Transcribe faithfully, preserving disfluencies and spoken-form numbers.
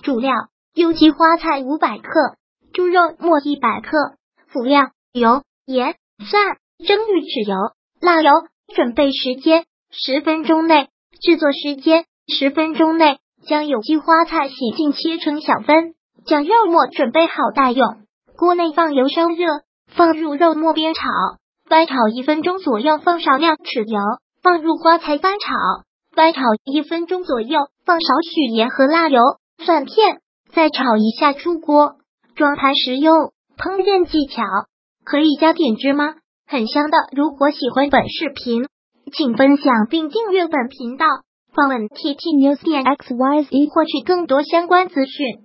主料：有机花菜五百克，猪肉末一百克。辅料：油、盐、蒜、蒸鱼豉油、辣油。准备时间：十分钟内。制作时间：十分钟内。将有机花菜洗净切成小分，将肉末准备好待用。锅内放油烧热，放入肉末煸炒，翻炒一分钟左右，放少量豉油，放入花菜翻炒，翻炒一分钟左右，放少许盐和辣油、蒜片，再炒一下出锅。装盘食用。烹饪技巧：可以加点芝麻，很香的。如果喜欢本视频，请分享并订阅本频道。访问 T T News 点 X Y Z 获取更多相关资讯。